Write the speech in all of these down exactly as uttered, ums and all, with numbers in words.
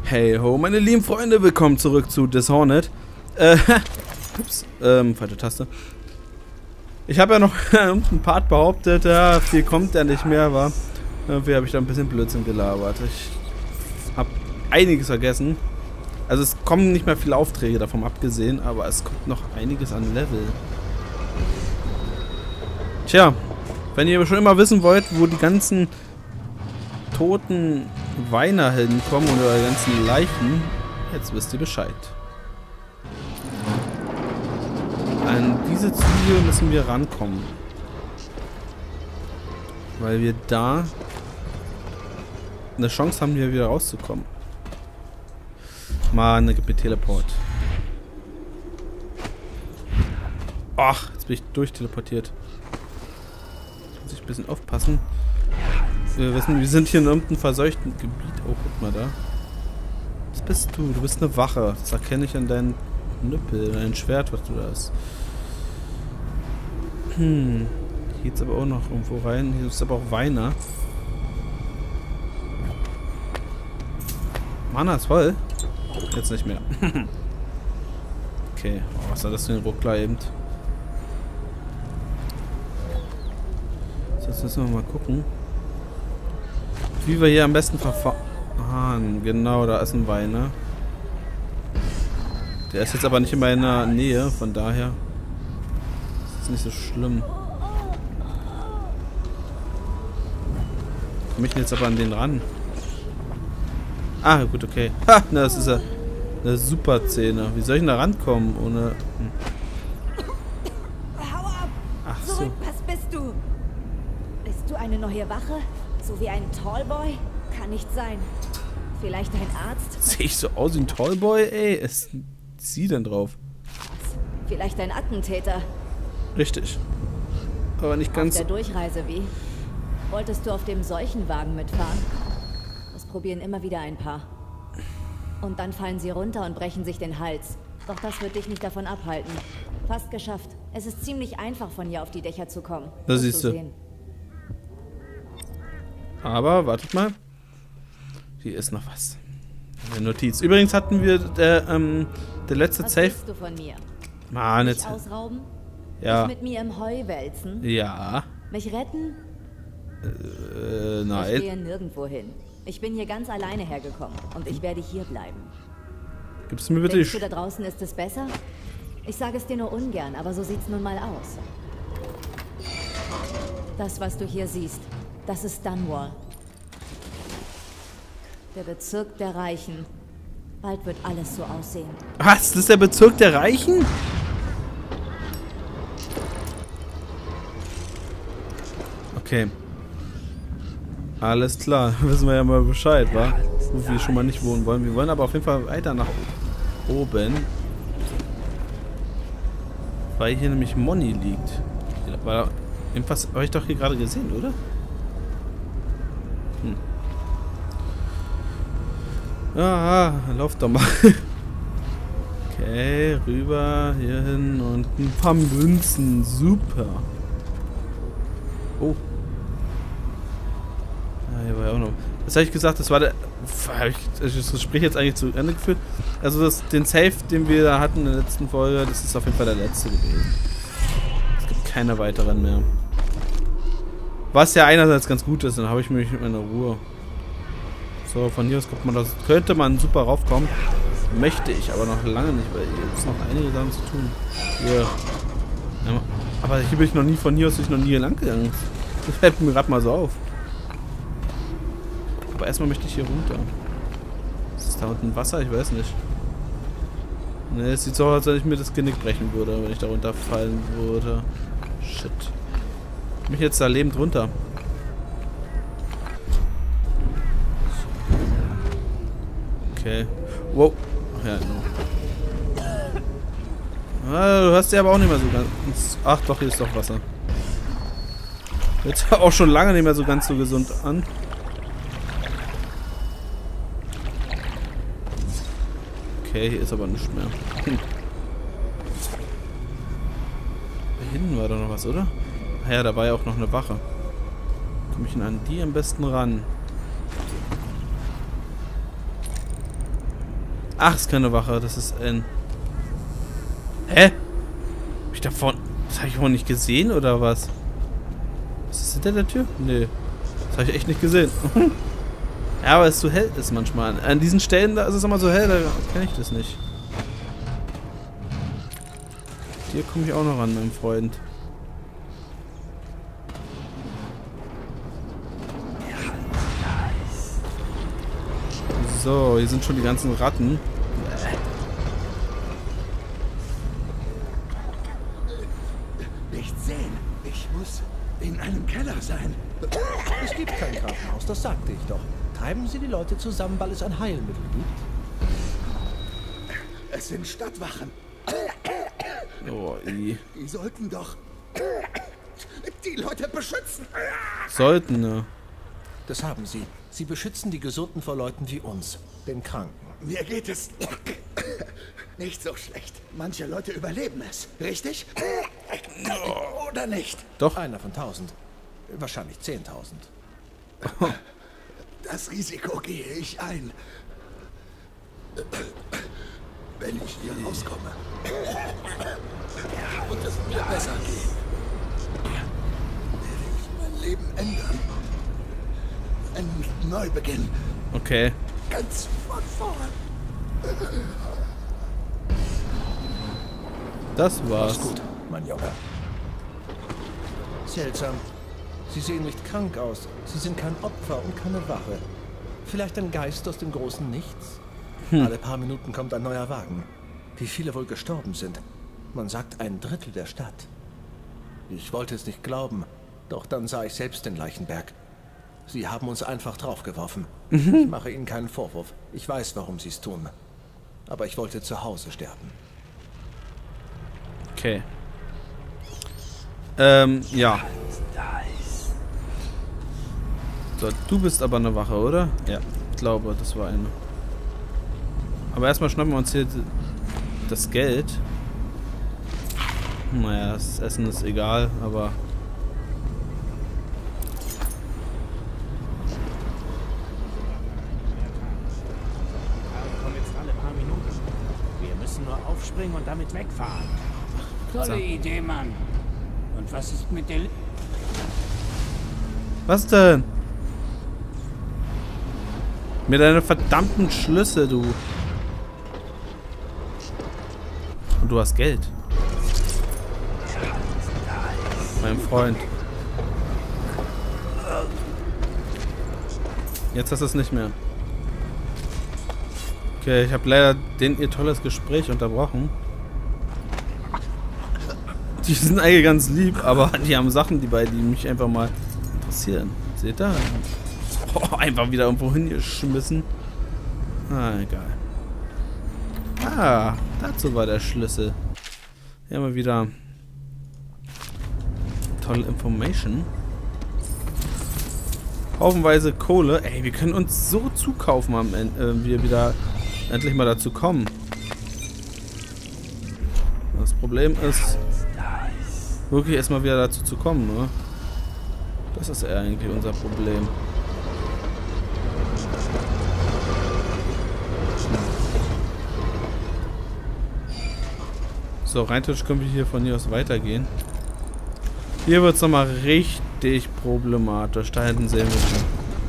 Hey ho, meine lieben Freunde, willkommen zurück zu Dishonored. Äh, ups, ähm, falsche Taste. Ich habe ja noch einen Part behauptet, ja, viel kommt ja nicht mehr, war. Irgendwie habe ich da ein bisschen Blödsinn gelabert. Ich habe einiges vergessen. Also es kommen nicht mehr viele Aufträge davon abgesehen, aber es kommt noch einiges an Level. Tja, wenn ihr schon immer wissen wollt, wo die ganzen toten Weiner hinkommen oder die ganzen Leichen, jetzt wisst ihr Bescheid. An diese Ziele müssen wir rankommen. Weil wir da eine Chance haben, hier wieder rauszukommen. Mann, da gibt mir Teleport. Ach, jetzt bin ich durchteleportiert. Muss ich ein bisschen aufpassen. Wir wissen, wir sind hier in irgendeinem verseuchten Gebiet. Oh, guck mal da. Was bist du? Du bist eine Wache. Das erkenne ich an deinen Knüppel, dein Schwert, was du da hast. Hm. Hier geht's aber auch noch irgendwo rein. Hier ist aber auch Weiner. Mana ist voll. Jetzt nicht mehr. Okay. Oh, was war das für ein Ruckler eben? So, jetzt müssen wir mal gucken, wie wir hier am besten verfahren. Genau, da ist ein Weiner. Der ist jetzt aber nicht in meiner Nähe, von daher ist es nicht so schlimm. Komme ich denn jetzt aber an den ran? Ah, gut, okay. Ha, na, das ist ja eine super Szene. Wie soll ich denn da rankommen ohne... Hm. Hau ab! Ach so. Zurück, was bist du? Bist du eine neue Wache? So wie ein Tallboy? Kann nicht sein. Vielleicht ein Arzt? Sehe ich so aus wie ein Tallboy? Ey, ist sie denn drauf? Vielleicht ein Attentäter? Richtig. Aber nicht ganz... Auf der Durchreise wie? Wolltest du auf dem Seuchenwagen mitfahren? Das probieren immer wieder ein paar. Und dann fallen sie runter und brechen sich den Hals. Doch das wird dich nicht davon abhalten. Fast geschafft. Es ist ziemlich einfach, von hier auf die Dächer zu kommen. Das siehst du. Sehen. Aber, wartet mal. Hier ist noch was. Eine Notiz. Übrigens hatten wir der, ähm, der letzte Was Safe... willst du von mir? Mann, Mich jetzt... ausrauben? Ja. Mich mit mir im Heu wälzen? Ja. Mich retten? Äh, Ich nein. gehe nirgendwo hin. Ich bin hier ganz alleine hergekommen und ich werde hier bleiben. Gibst du mir bitte die... Denkst du, da draußen ist es besser? Ich sage es dir nur ungern, aber so sieht's nun mal aus. Das, was du hier siehst, das ist Dunwall. Der Bezirk der Reichen. Bald wird alles so aussehen. Was? Das ist der Bezirk der Reichen? Okay. Alles klar. Wissen wir ja mal Bescheid, wa? Wo wir schon mal nicht wohnen wollen. Wir wollen aber auf jeden Fall weiter nach oben. Weil hier nämlich Moni liegt. War da irgendwas... Habe ich doch hier gerade gesehen, oder? Hm. Ah, lauf doch mal. Okay, rüber, hier hin und ein paar Münzen. Super. Oh. Ah, hier war ja auch noch. Was habe ich gesagt? Das war der... Habe ich das Gespräch jetzt eigentlich zu Ende geführt? Also das, den Safe, den wir da hatten in der letzten Folge, das ist auf jeden Fall der letzte gewesen. Es gibt keine weiteren mehr. Was ja einerseits ganz gut ist, dann habe ich mich mit meiner Ruhe. So, von hier aus kommt man das, könnte man super raufkommen. Möchte ich aber noch lange nicht, weil hier gibt es noch einige Sachen zu tun. Hier. Ja, aber hier bin ich noch nie, von hier aus bin ich noch nie lang gegangen. Das fällt mir gerade mal so auf. Aber erstmal möchte ich hier runter. Ist da unten Wasser? Ich weiß nicht. Ne, es sieht so aus, als wenn ich mir das Genick brechen würde, wenn ich da runterfallen würde. Shit. Ich mich jetzt da lebend runter. Okay. Wow. Ach ja, no. Ah, du hast ja aber auch nicht mehr so ganz... Ach doch, hier ist doch Wasser. Jetzt auch schon lange nicht mehr so ganz so gesund an. Okay, hier ist aber nichts mehr. Hm. Da hinten war da noch was, oder? Ah ja, da war ja auch noch eine Wache. Komme ich denn an die am besten ran? Ach, ist keine Wache, das ist ein... Hä? Hab ich davon... Das habe ich auch nicht gesehen, oder was? Ist das hinter der Tür? Nee. Das habe ich echt nicht gesehen. Ja, aber es so hell ist manchmal. An diesen Stellen, da ist es immer so hell, da kenne ich das nicht. Hier komme ich auch noch ran, mein Freund. So, hier sind schon die ganzen Ratten. Nicht sehen. Ich muss in einem Keller sein. Es gibt kein Krankenhaus, das sagte ich doch. Treiben Sie die Leute zusammen, weil es ein Heilmittel gibt? Es sind Stadtwachen. Oh, i. Die sollten doch die Leute beschützen. Sollten, ne? Das haben sie. Sie beschützen die Gesunden vor Leuten wie uns, den Kranken. Mir geht es nicht so schlecht. Manche Leute überleben es, richtig? Oder nicht? Doch. Einer von tausend. Wahrscheinlich zehntausend. Das Risiko gehe ich ein. Wenn ich hier rauskomme und es mir besser geht, werde ich mein Leben ändern. Ein Neubeginn. Okay. Ganz von vorn. Das war's. Ist gut, mein Junge. Seltsam. Sie sehen nicht krank aus. Sie sind kein Opfer und keine Wache. Vielleicht ein Geist aus dem großen Nichts? Hm. Alle paar Minuten kommt ein neuer Wagen. Wie viele wohl gestorben sind? Man sagt ein Drittel der Stadt. Ich wollte es nicht glauben, doch dann sah ich selbst den Leichenberg. Sie haben uns einfach draufgeworfen. Mhm. Ich mache Ihnen keinen Vorwurf. Ich weiß, warum Sie es tun. Aber ich wollte zu Hause sterben. Okay. Ähm, ja. So, du bist aber eine Wache, oder? Ja, ich glaube, das war eine. Aber erstmal schnappen wir uns hier das Geld. Naja, das Essen ist egal, aber... Kommen jetzt alle paar Minuten. Wir müssen nur aufspringen und damit wegfahren. So. Tolle Idee, Mann. Und was ist mit der... Li Was denn? Mit deinen verdammten Schlüssel, du. Und du hast Geld. Mein Freund. Jetzt hast du es nicht mehr. Okay, ich habe leider den ihr tolles Gespräch unterbrochen. Die sind eigentlich ganz lieb, aber die haben Sachen, die bei die mich einfach mal interessieren. Seht ihr? Oh, einfach wieder irgendwo hingeschmissen. Ah, egal. Ah, dazu war der Schlüssel. Hier haben wir wieder tolle Information. Haufenweise Kohle. Ey, wir können uns so zukaufen am Ende, äh, wir wieder endlich mal dazu kommen. Das Problem ist, wirklich erstmal wieder dazu zu kommen, ne? Das ist eher eigentlich unser Problem. So, rein theoretisch können wir hier von hier aus weitergehen. Hier wird es nochmal richtig problematisch. Da hinten sehen wir schon.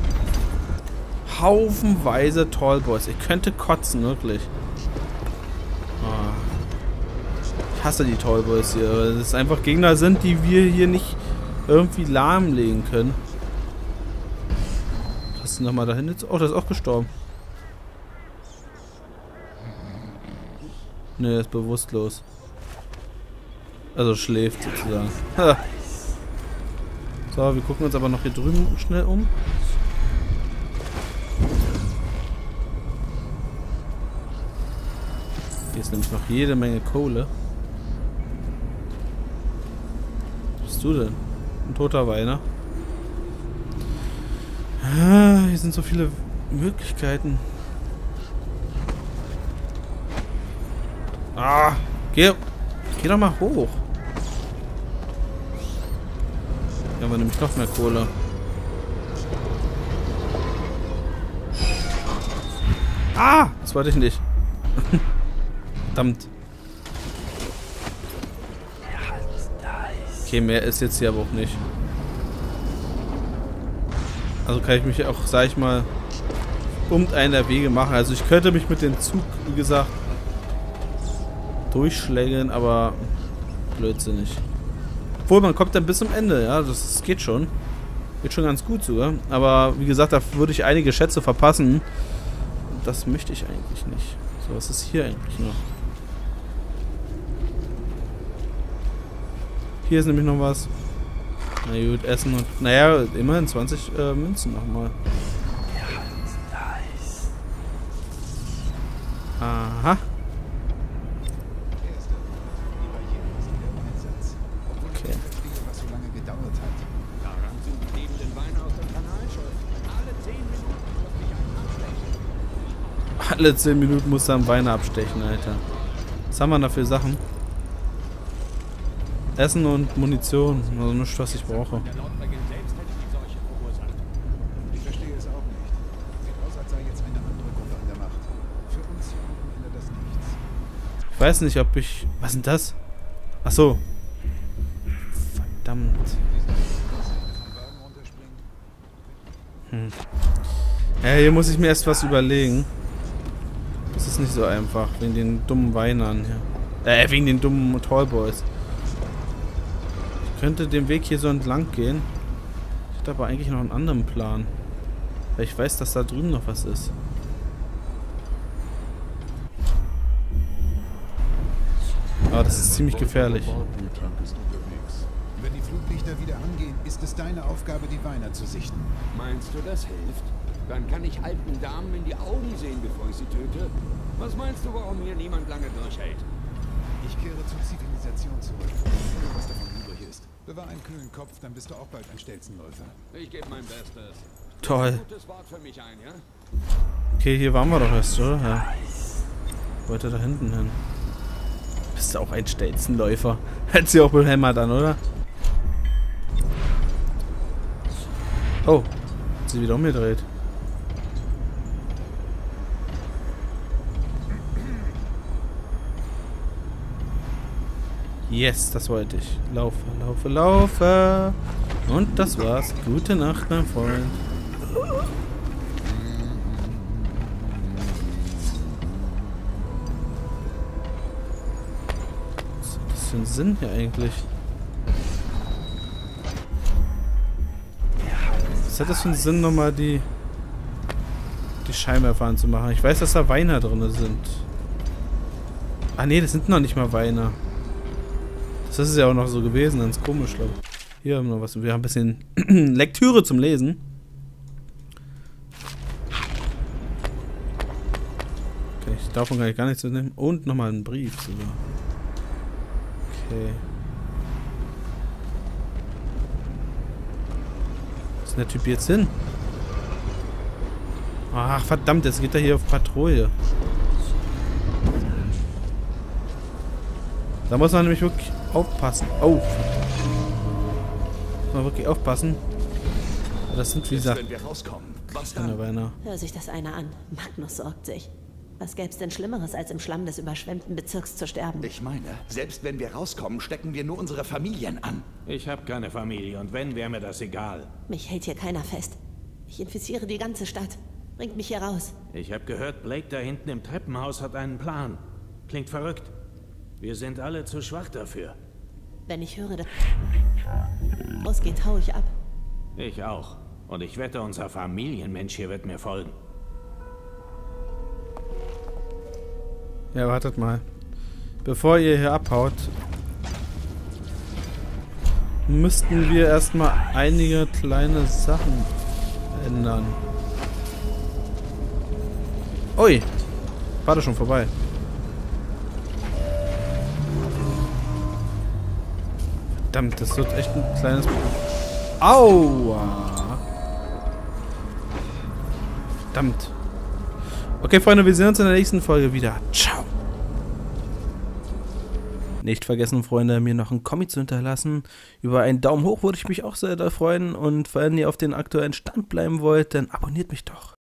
Haufenweise Tallboys. Ich könnte kotzen, wirklich. Oh. Ich hasse die Tallboys hier, weil es einfach Gegner sind, die wir hier nicht irgendwie lahmlegen können. Hast du nochmal dahin jetzt? Oh, das ist auch gestorben. Ne, er ist bewusstlos. Also schläft sozusagen. Ha. So, wir gucken uns aber noch hier drüben schnell um. Hier ist nämlich noch jede Menge Kohle. Was bist du denn? Ein toter Weiner. Ah, hier sind so viele Möglichkeiten. Ah, geh, geh doch mal hoch. Hier haben wir nämlich noch mehr Kohle. Ah, das wollte ich nicht. Verdammt. Okay, mehr ist jetzt hier aber auch nicht. Also kann ich mich auch, sag ich mal, um einen der Wege machen. Also ich könnte mich mit dem Zug, wie gesagt, durchschlängeln, aber blödsinnig. Obwohl, man kommt dann bis zum Ende, ja, das, das geht schon. Geht schon ganz gut sogar. Aber wie gesagt, da würde ich einige Schätze verpassen. Das möchte ich eigentlich nicht. So, was ist hier eigentlich noch? Hier ist nämlich noch was. Na gut, Essen und... Naja, immerhin zwanzig äh, Münzen nochmal. Aha. Okay. Alle zehn Minuten muss er am Wein abstechen, Alter. Was haben wir da für Sachen? Essen und Munition. Also nichts, was ich brauche. Ich verstehe es auch nicht. Sieht aus, als sei jetzt eine andere Gruppe an der Macht. Für uns hier unten ändert das nichts. Ich weiß nicht, ob ich... Was ist denn das? Ach so. Verdammt. Hm. Ja, hier muss ich mir erst was überlegen. Das ist nicht so einfach. Wegen den dummen Weinern hier. Äh, wegen den dummen Tallboys. Ich könnte den Weg hier so entlang gehen. Ich hätte aber eigentlich noch einen anderen Plan. Weil ich weiß, dass da drüben noch was ist. Aber das ist ziemlich gefährlich. Wenn die Fluglichter wieder angehen, ist es deine Aufgabe, die Weiner zu sichten. Meinst du, das hilft? Dann kann ich alten Damen in die Augen sehen, bevor ich sie töte. Was meinst du, warum hier niemand lange durchhält? Ich kehre zur Zivilisation zurück. Was davon übrig ist. Bewahr einen kühlen Kopf, dann bist du auch bald ein Stelzenläufer. Ich gebe mein Bestes. Toll. Gutes Wort für mich ein, ja? Okay, hier waren wir doch erst, oder? Ja. Wollte da hinten hin. Bist du auch ein Stelzenläufer? Hört sie auch behämmert an, oder? Oh. Hat sie wieder umgedreht. Yes, das wollte ich. Laufe, laufe, laufe. Und das war's. Gute Nacht, mein Freund. Was hat das für einen Sinn hier eigentlich? Was hat das für einen Sinn, nochmal die, die Scheinwerfer anzumachen? Ich weiß, dass da Weiner drin sind. Ah ne, das sind noch nicht mal Weiner. Das ist ja auch noch so gewesen, ganz komisch, glaube ich. Hier haben wir noch was. Wir haben ein bisschen Lektüre zum Lesen. Okay, ich darf von gar nichts mitnehmen. Und nochmal einen Brief sogar. Okay. Wo ist denn der Typ jetzt hin? Ach, verdammt, jetzt geht er hier auf Patrouille. Da muss man nämlich wirklich aufpassen. Oh. Muss man wirklich aufpassen. Das sind, wie gesagt, keine Weiner. Hör sich das einer an. Magnus sorgt sich. Was gäb's denn Schlimmeres, als im Schlamm des überschwemmten Bezirks zu sterben? Ich meine, selbst wenn wir rauskommen, stecken wir nur unsere Familien an. Ich habe keine Familie und wenn, wäre mir das egal. Mich hält hier keiner fest. Ich infiziere die ganze Stadt. Bringt mich hier raus. Ich habe gehört, Blake da hinten im Treppenhaus hat einen Plan. Klingt verrückt. Wir sind alle zu schwach dafür. Wenn ich höre, dass ausgeht, hau ich ab. Ich auch. Und ich wette, unser Familienmensch hier wird mir folgen. Ja, wartet mal. Bevor ihr hier abhaut, müssten wir erstmal einige kleine Sachen ändern. Ui! War das schon vorbei. Verdammt, das wird echt ein kleines... Aua! Verdammt. Okay, Freunde, wir sehen uns in der nächsten Folge wieder. Ciao! Nicht vergessen, Freunde, mir noch einen Comic zu hinterlassen. Über einen Daumen hoch würde ich mich auch sehr freuen. Und wenn ihr auf den aktuellen Stand bleiben wollt, dann abonniert mich doch.